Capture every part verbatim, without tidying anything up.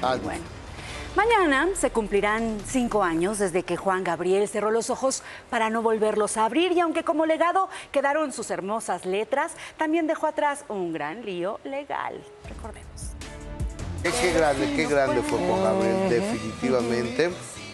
Ah, bueno. Mañana se cumplirán cinco años desde que Juan Gabriel cerró los ojos para no volverlos a abrir y aunque como legado quedaron sus hermosas letras, también dejó atrás un gran lío legal. Recordemos. Qué, qué grande, qué grande fue Juan Gabriel, definitivamente.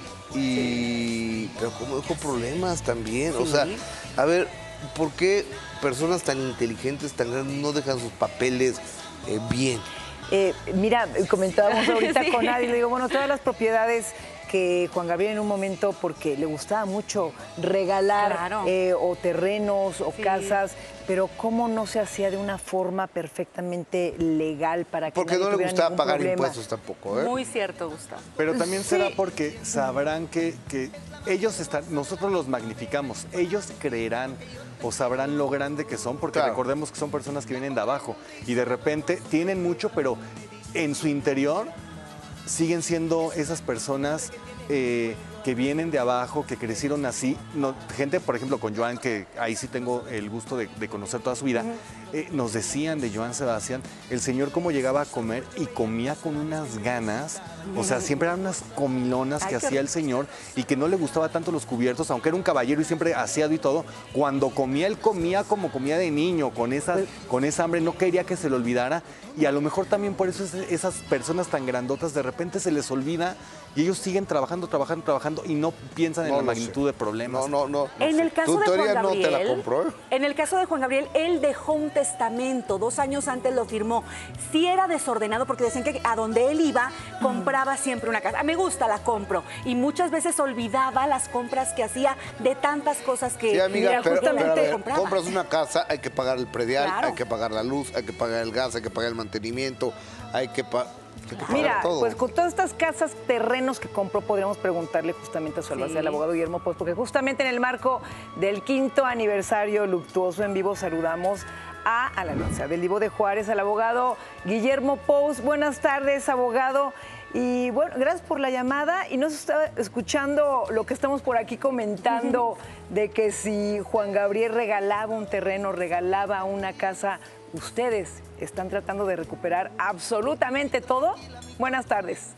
Y pero como dejó problemas también. Sí. O sea, a ver, ¿por qué personas tan inteligentes, tan grandes, no dejan sus papeles eh, bien? Eh, mira, comentábamos ahorita Sí. con Adi, le digo, bueno, todas las propiedades que Juan Gabriel en un momento, porque le gustaba mucho regalar Claro. eh, o terrenos o Sí. casas, pero cómo no se hacía de una forma perfectamente legal para que Porque nadie no le tuviera gustaba ningún pagar problema. impuestos tampoco, ¿eh? Muy cierto, Gustavo. Pero también será Sí. porque sabrán que, que ellos están, nosotros los magnificamos, ellos creerán o sabrán lo grande que son, porque Claro. recordemos que son personas que vienen de abajo y de repente tienen mucho, pero en su interior siguen siendo esas personas eh, que vienen de abajo, que crecieron así. No, gente, por ejemplo, con Joan, que ahí sí tengo el gusto de, de conocer toda su vida, eh, nos decían de Joan Sebastián, el señor cómo llegaba a comer y comía con unas ganas, o sea, siempre eran unas comilonas Ay, que qué hacía el señor y que no le gustaba tanto los cubiertos, aunque era un caballero y siempre aseado y todo, cuando comía, él comía como comía de niño, con esa, con esa hambre, no quería que se le olvidara y a lo mejor también por eso es- esas personas tan grandotas de repente se les olvida y ellos siguen trabajando, trabajando, trabajando y no piensan en No la lo magnitud sé. de problemas. No, no, no. En el caso Tu de Juan teoría no Gabriel, te la compró, ¿eh? en el caso de Juan Gabriel, él dejó un testamento, dos años antes lo firmó. Sí era desordenado porque decían que a donde él iba compraba siempre una casa. Ah, me gusta, la compro. Y muchas veces olvidaba las compras que hacía de tantas cosas que Sí, amiga, mira, pero, pero a justamente ver, compraba. compras una casa, hay que pagar el predial, Claro. hay que pagar la luz, hay que pagar el gas, hay que pagar el mantenimiento, hay que, pa- hay que pagar Mira, todo. pues con todas estas casas, terrenos que compró, podríamos preguntarle justamente a su albacea, Sí. el abogado Guillermo Pous, porque justamente en el marco del quinto aniversario luctuoso en vivo saludamos a, a la albacea del Divo de Juárez, al abogado Guillermo Pous. Buenas tardes, abogado. Y bueno, gracias por la llamada. Y nos está escuchando lo que estamos por aquí comentando de que si Juan Gabriel regalaba un terreno, regalaba una casa, ustedes están tratando de recuperar absolutamente todo. Buenas tardes.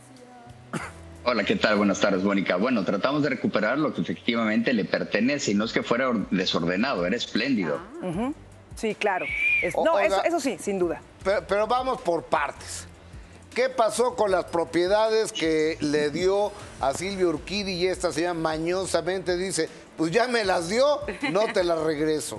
Hola, ¿qué tal? Buenas tardes, Mónica. Bueno, tratamos de recuperar lo que efectivamente le pertenece y no es que fuera or- desordenado, era espléndido. Sí, claro. Es- O- no, oiga. eso, eso sí, sin duda. Pero, pero vamos por partes. ¿Qué pasó con las propiedades que le dio a Silvia Urquidi y esta señora mañosamente dice, pues ya me las dio, no te las regreso?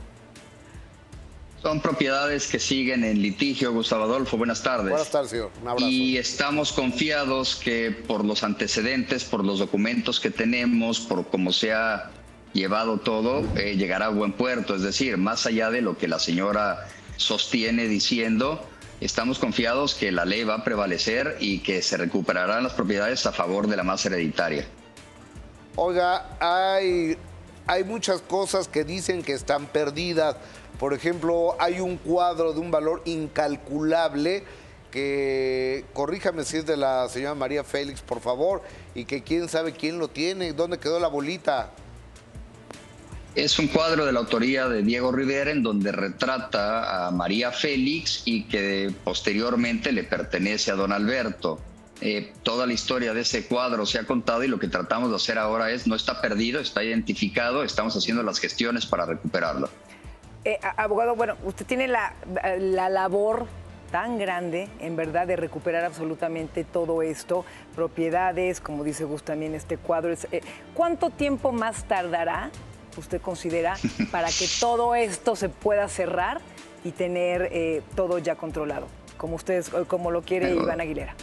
Son propiedades que siguen en litigio, Gustavo Adolfo. Buenas tardes. Buenas tardes, señor. Un abrazo. Y estamos confiados que por los antecedentes, por los documentos que tenemos, por cómo se ha llevado todo, eh, llegará a buen puerto. Es decir, más allá de lo que la señora sostiene diciendo, estamos confiados que la ley va a prevalecer y que se recuperarán las propiedades a favor de la masa hereditaria. Oiga, hay, hay muchas cosas que dicen que están perdidas. Por ejemplo, hay un cuadro de un valor incalculable que, corríjame si es de la señora María Félix, por favor, y que quién sabe quién lo tiene, dónde quedó la bolita. Es un cuadro de la autoría de Diego Rivera en donde retrata a María Félix y que posteriormente le pertenece a don Alberto. Eh, toda la historia de ese cuadro se ha contado y lo que tratamos de hacer ahora es, no está perdido, está identificado, estamos haciendo las gestiones para recuperarlo. Eh, a- abogado, bueno, usted tiene la, la labor tan grande, en verdad, de recuperar absolutamente todo esto, propiedades, como dice Gus también, este cuadro. Es, eh, ¿Cuánto tiempo más tardará, usted considera, para que todo esto se pueda cerrar y tener eh, todo ya controlado, como ustedes, como lo quiere Pero- Iván Aguilera?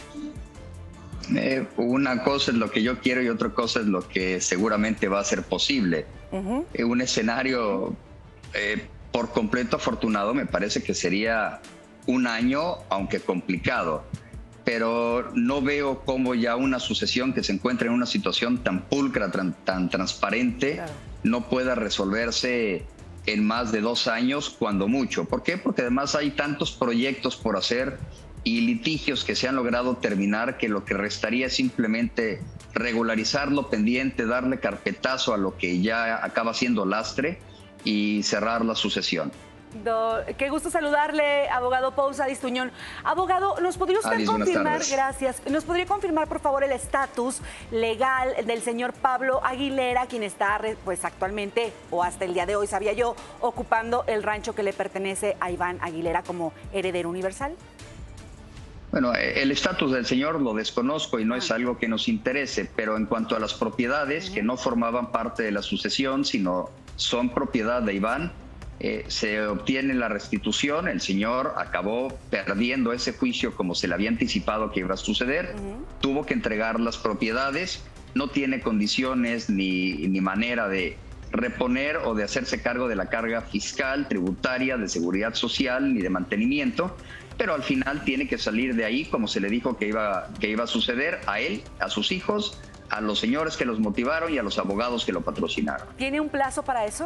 Eh, una cosa es lo que yo quiero y otra cosa es lo que seguramente va a ser posible. Ujú. Eh, un escenario eh, por completo afortunado me parece que sería un año, aunque complicado, pero no veo cómo ya una sucesión que se encuentra en una situación tan pulcra, tan, tan transparente, Claro. no pueda resolverse en más de dos años, cuando mucho. ¿Por qué? Porque además hay tantos proyectos por hacer y litigios que se han logrado terminar que lo que restaría es simplemente regularizar lo pendiente, darle carpetazo a lo que ya acaba siendo lastre y cerrar la sucesión. Do, qué gusto saludarle, abogado Pous Adis Tuñón. Abogado, ¿nos podría usted Adis, confirmar, gracias, nos podría confirmar por favor el estatus legal del señor Pablo Aguilera, quien está pues actualmente, o hasta el día de hoy sabía yo, ocupando el rancho que le pertenece a Iván Aguilera como heredero universal? Bueno, el estatus del señor lo desconozco y no ah. es algo que nos interese, pero en cuanto a las propiedades uh-huh. que no formaban parte de la sucesión, sino son propiedad de Iván, Eh, se obtiene la restitución. El señor acabó perdiendo ese juicio como se le había anticipado que iba a suceder, uh-huh. tuvo que entregar las propiedades, no tiene condiciones ni, ni manera de reponer o de hacerse cargo de la carga fiscal, tributaria, de seguridad social ni de mantenimiento, pero al final tiene que salir de ahí como se le dijo que iba, que iba a suceder a él, a sus hijos, a los señores que los motivaron y a los abogados que lo patrocinaron. ¿Tiene un plazo para eso?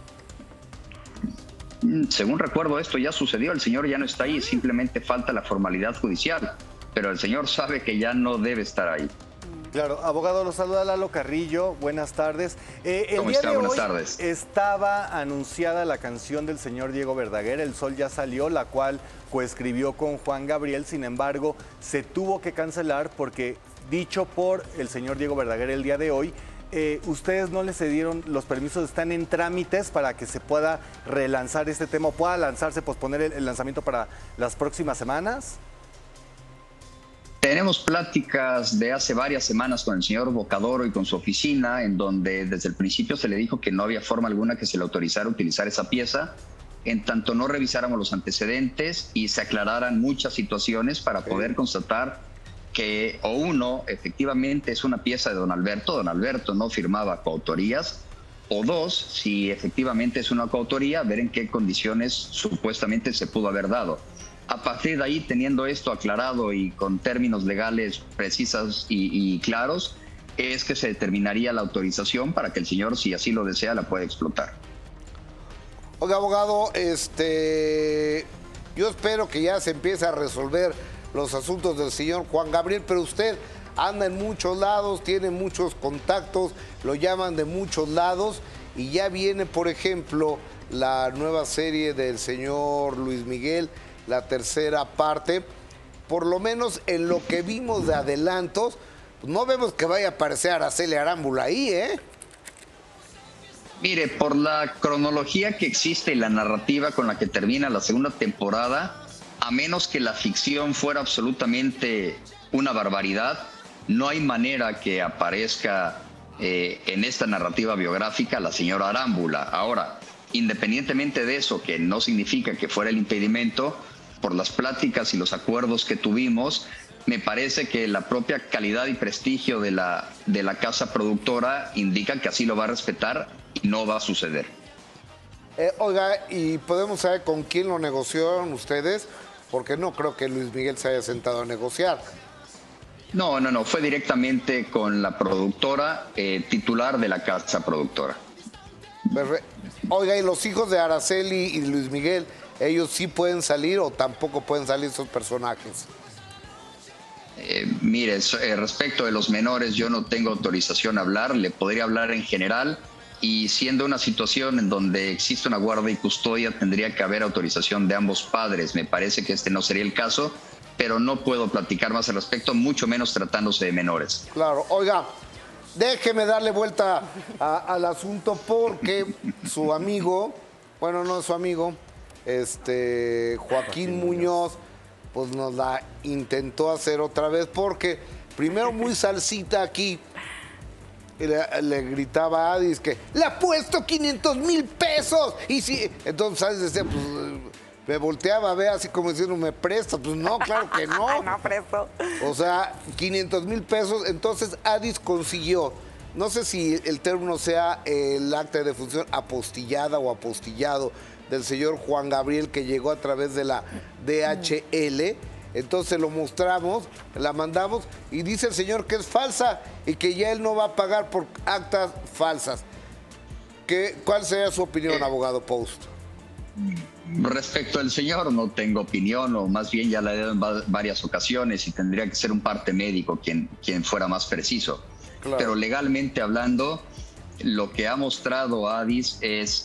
Según recuerdo, esto ya sucedió, el señor ya no está ahí, simplemente falta la formalidad judicial, pero el señor sabe que ya no debe estar ahí. Claro, abogado, lo saluda Lalo Carrillo, buenas tardes. Eh, el ¿Cómo día está? de Buenas hoy tardes. Estaba anunciada la canción del señor Diego Verdaguer, El Sol ya salió, la cual coescribió con Juan Gabriel, sin embargo, se tuvo que cancelar porque, dicho por el señor Diego Verdaguer el día de hoy, Eh, ustedes no les cedieron los permisos, están en trámites para que se pueda relanzar este tema, o pueda lanzarse, posponer el, el lanzamiento para las próximas semanas. Tenemos pláticas de hace varias semanas con el señor Bocadoro y con su oficina, en donde desde el principio se le dijo que no había forma alguna que se le autorizara utilizar esa pieza, en tanto no revisáramos los antecedentes y se aclararan muchas situaciones para okay. poder constatar que o uno, efectivamente es una pieza de don Alberto, don Alberto no firmaba coautorías, o dos, si efectivamente es una coautoría, ver en qué condiciones supuestamente se pudo haber dado. A partir de ahí, teniendo esto aclarado y con términos legales precisos y, y claros, es que se determinaría la autorización para que el señor, si así lo desea, la pueda explotar. Oiga, abogado, este, yo espero que ya se empiece a resolver los asuntos del señor Juan Gabriel, pero usted anda en muchos lados, tiene muchos contactos, lo llaman de muchos lados y ya viene, por ejemplo, la nueva serie del señor Luis Miguel, la tercera parte. Por lo menos en lo que vimos de adelantos, no vemos que vaya a aparecer Araceli Arámbula ahí, ¿eh? Mire, por la cronología que existe y la narrativa con la que termina la segunda temporada, a menos que la ficción fuera absolutamente una barbaridad, no hay manera que aparezca eh, en esta narrativa biográfica la señora Arámbula. Ahora, independientemente de eso, que no significa que fuera el impedimento, por las pláticas y los acuerdos que tuvimos, me parece que la propia calidad y prestigio de la, de la casa productora indica que así lo va a respetar y no va a suceder. Eh, oiga, ¿y podemos saber con quién lo negociaron ustedes? Porque no creo que Luis Miguel se haya sentado a negociar. No, no, no, fue directamente con la productora, eh, titular de la casa productora. Oiga, ¿y los hijos de Araceli y Luis Miguel, ellos sí pueden salir o tampoco pueden salir esos personajes? Eh, mire, eh, respecto de los menores, yo no tengo autorización a hablar, le podría hablar en general. Y siendo una situación en donde existe una guardia y custodia, tendría que haber autorización de ambos padres. Me parece que este no sería el caso, pero no puedo platicar más al respecto, mucho menos tratándose de menores. Claro, oiga, déjeme darle vuelta a, al asunto porque su amigo, bueno, no es su amigo, este Joaquín Muñoz, pues nos la intentó hacer otra vez porque primero muy salsita aquí. Y le, le gritaba a Adis que le apuesto quinientos mil pesos. Y si, entonces Adis decía, pues me volteaba a ver así como diciendo, ¿me presta? Pues no, claro que no. No presto. O sea, quinientos mil pesos. Entonces Adis consiguió, no sé si el término sea el acta de defunción apostillada o apostillado del señor Juan Gabriel que llegó a través de la D H L. Entonces lo mostramos, la mandamos y dice el señor que es falsa y que ya él no va a pagar por actas falsas. ¿Qué, ¿Cuál sería su opinión, eh, abogado Post? Respecto al señor, no tengo opinión, o más bien ya la he dado en varias ocasiones y tendría que ser un parte médico quien, quien fuera más preciso. Claro. Pero legalmente hablando, lo que ha mostrado Adis es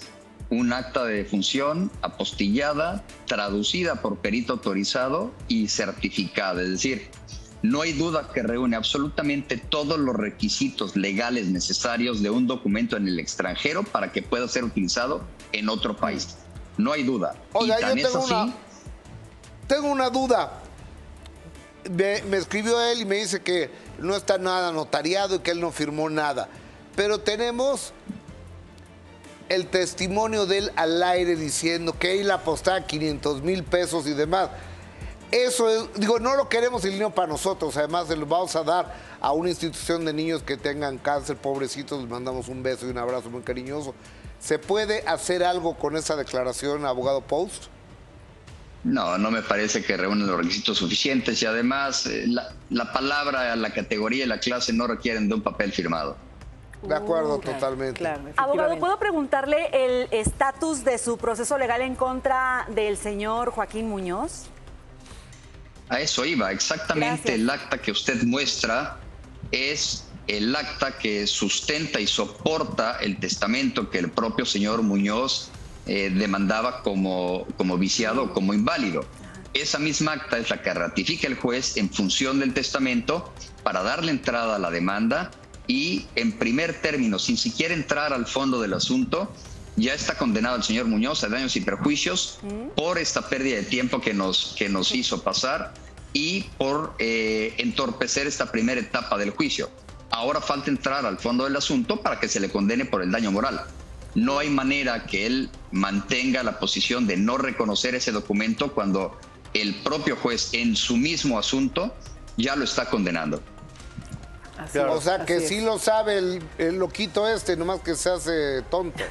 un acta de defunción apostillada, traducida por perito autorizado y certificada. Es decir, no hay duda que reúne absolutamente todos los requisitos legales necesarios de un documento en el extranjero para que pueda ser utilizado en otro país. No hay duda. Oiga, y tan yo tengo es así, una, tengo una duda. Me, me escribió él y me dice que no está nada notariado y que él no firmó nada. Pero tenemos el testimonio de él al aire diciendo que él apostaba quinientos mil pesos y demás. Eso es, digo, no lo queremos el dinero para nosotros, además se lo vamos a dar a una institución de niños que tengan cáncer, pobrecitos, les mandamos un beso y un abrazo muy cariñoso. ¿Se puede hacer algo con esa declaración, abogado Post? No, no me parece que reúnen los requisitos suficientes y además eh, la, la palabra, la categoría y la clase no requieren de un papel firmado. De acuerdo, Uh, claro, totalmente. claro, Abogado, efectivamente. ¿puedo preguntarle el estatus de su proceso legal en contra del señor Joaquín Muñoz? A eso iba, exactamente. Gracias. El acta que usted muestra es el acta que sustenta y soporta el testamento que el propio señor Muñoz eh, demandaba como, como viciado, como inválido. Esa misma acta es la que ratifica el juez en función del testamento para darle entrada a la demanda y en primer término, sin siquiera entrar al fondo del asunto, ya está condenado el señor Muñoz a daños y perjuicios por esta pérdida de tiempo que nos, que nos hizo pasar y por eh, entorpecer esta primera etapa del juicio. Ahora falta entrar al fondo del asunto para que se le condene por el daño moral. No hay manera que él mantenga la posición de no reconocer ese documento cuando el propio juez en su mismo asunto ya lo está condenando. Así O es, sea que así sí es. lo sabe el, el loquito este, nomás que se hace tonto.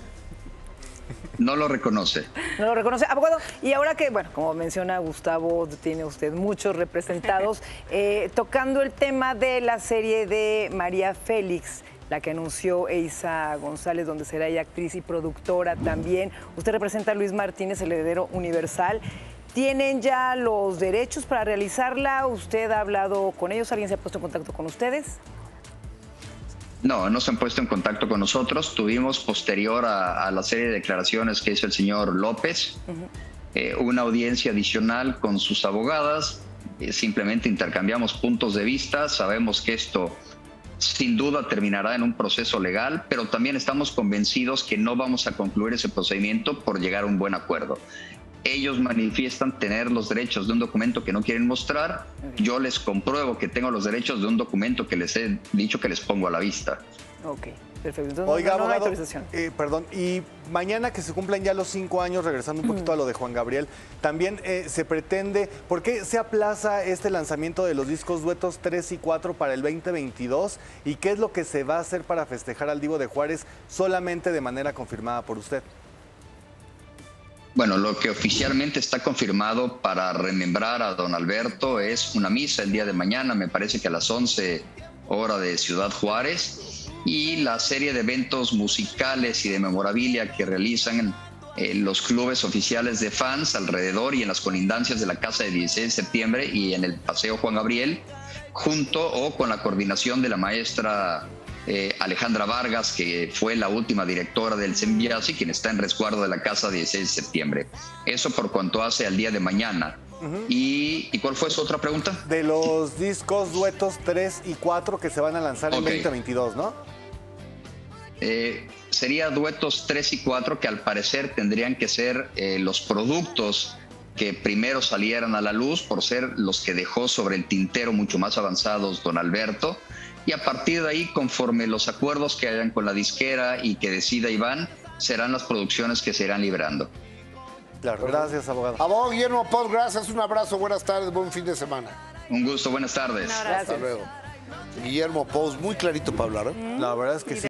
No lo reconoce. No lo reconoce. Abogado, y ahora que, bueno, como menciona Gustavo, tiene usted muchos representados, eh, tocando el tema de la serie de María Félix, la que anunció Eiza González, donde será ella actriz y productora también. Usted representa a Luis Martínez, el heredero universal. ¿Tienen ya los derechos para realizarla? ¿Usted ha hablado con ellos? ¿Alguien se ha puesto en contacto con ustedes? No, no se han puesto en contacto con nosotros. Tuvimos posterior a, a la serie de declaraciones que hizo el señor López, uh-huh. eh, una audiencia adicional con sus abogadas. Eh, simplemente intercambiamos puntos de vista. Sabemos que esto sin duda terminará en un proceso legal, pero también estamos convencidos que no vamos a concluir ese procedimiento por llegar a un buen acuerdo. Ellos manifiestan tener los derechos de un documento que no quieren mostrar. Yo les compruebo que tengo los derechos de un documento que les he dicho que les pongo a la vista. Ok, perfecto. Entonces, Oiga, no, no hay abogado, autorización. eh, perdón, y mañana que se cumplan ya los cinco años, regresando un poquito a lo de Juan Gabriel, también eh, se pretende, ¿por qué se aplaza este lanzamiento de los discos duetos tres y cuatro para el veinte veintidós? ¿Y qué es lo que se va a hacer para festejar al Divo de Juárez solamente de manera confirmada por usted? Bueno, lo que oficialmente está confirmado para remembrar a don Alberto es una misa el día de mañana, me parece que a las once hora de Ciudad Juárez, y la serie de eventos musicales y de memorabilia que realizan eh, los clubes oficiales de fans alrededor y en las colindancias de la Casa de dieciséis de septiembre y en el Paseo Juan Gabriel, junto o con la coordinación de la maestra Eh, Alejandra Vargas, que fue la última directora del Sembiasi, quien está en resguardo de la casa dieciséis de septiembre. Eso por cuanto hace al día de mañana. Uh-huh. ¿Y, ¿Y cuál fue su otra pregunta? De los discos duetos tres y cuatro que se van a lanzar en okay. veinte veintidós, ¿no? Eh, sería duetos tres y cuatro que al parecer tendrían que ser eh, los productos que primero salieran a la luz por ser los que dejó sobre el tintero mucho más avanzados don Alberto. Y a partir de ahí, conforme los acuerdos que hayan con la disquera y que decida Iván, serán las producciones que se irán librando. Claro, gracias, abogado. Abogado Guillermo Post, gracias, un abrazo, buenas tardes, buen fin de semana. Un gusto, buenas tardes. Hasta luego. Guillermo Post, muy clarito para hablar, ¿eh? La verdad es que sí.